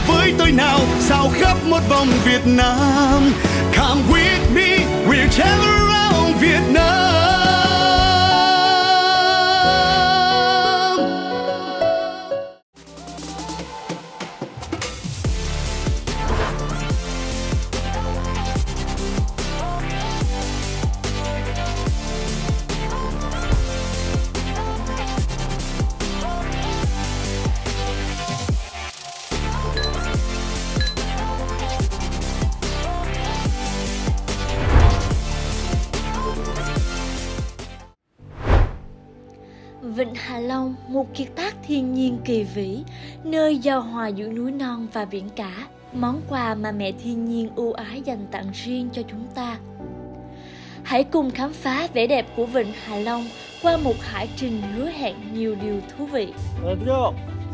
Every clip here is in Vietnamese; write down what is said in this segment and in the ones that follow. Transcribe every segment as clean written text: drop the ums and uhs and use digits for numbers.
với tôi nào, sao khắp một vòng Việt Nam. Come with me, we'll travel around Việt Nam. Vịnh Hạ Long, một kiệt tác thiên nhiên kỳ vĩ, nơi giao hòa giữa núi non và biển cả, món quà mà mẹ thiên nhiên ưu ái dành tặng riêng cho chúng ta. Hãy cùng khám phá vẻ đẹp của Vịnh Hạ Long qua một hải trình hứa hẹn nhiều điều thú vị. Let's go!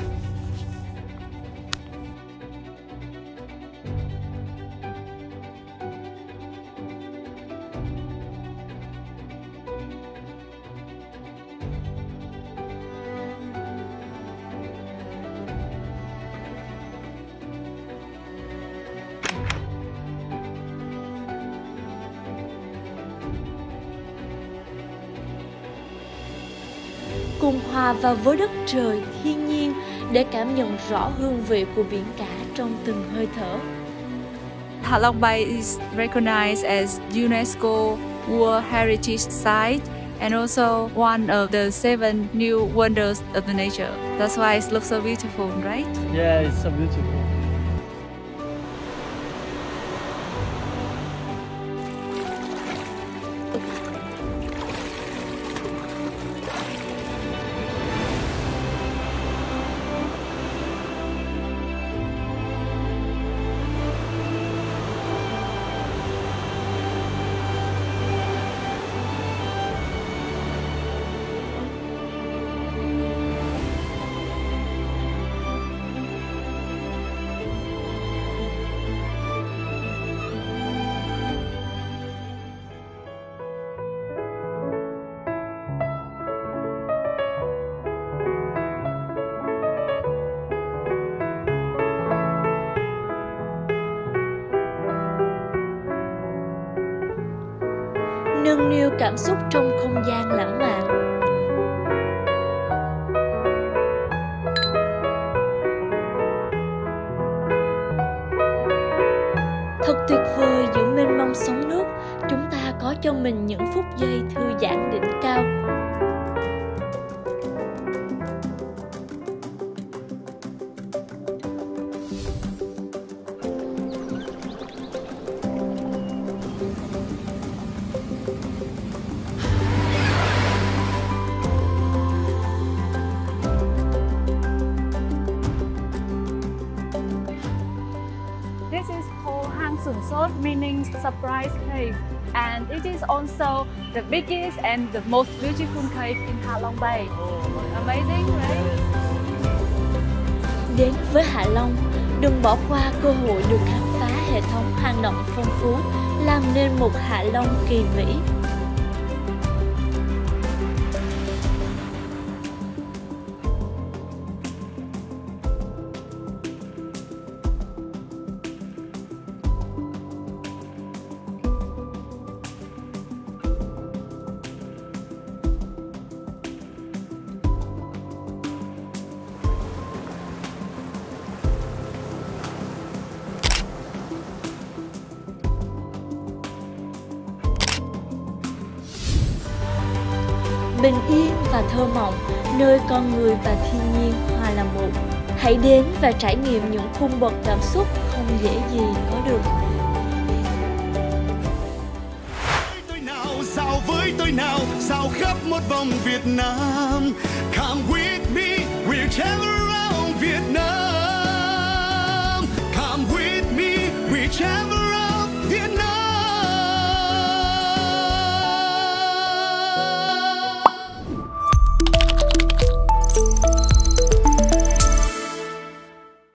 Cùng hòa vào với đất trời thiên nhiên để cảm nhận rõ hương vị của biển cả trong từng hơi thở. Hạ Long Bay is recognized as UNESCO World Heritage Site and also one of the 7 new wonders of the nature. That's why it looks so beautiful, right? Yeah, it's so beautiful. Nâng niu cảm xúc trong không gian lãng mạn. Thật tuyệt vời giữa mênh mông sóng nước, chúng ta có cho mình những phút giây thư giãn đỉnh cao. This is called Hang Sun Sot, meaning surprise cave, and it is also the biggest and the most beautiful cave in Ha Long Bay. Amazing, right? Đến với Hạ Long, đừng bỏ qua cơ hội được khám phá hệ thống hang động phong phú, làm nên một Hạ Long kỳ vĩ. Bình yên và thơ mộng, nơi con người và thiên nhiên hòa làm một. Hãy đến và trải nghiệm những cung bậc cảm xúc không dễ gì có được. Sao với tôi nào, sao khắp một vòng Việt Nam. Come with me, we'll travel around Việt Nam. Come with me, we'll travel around Việt Nam.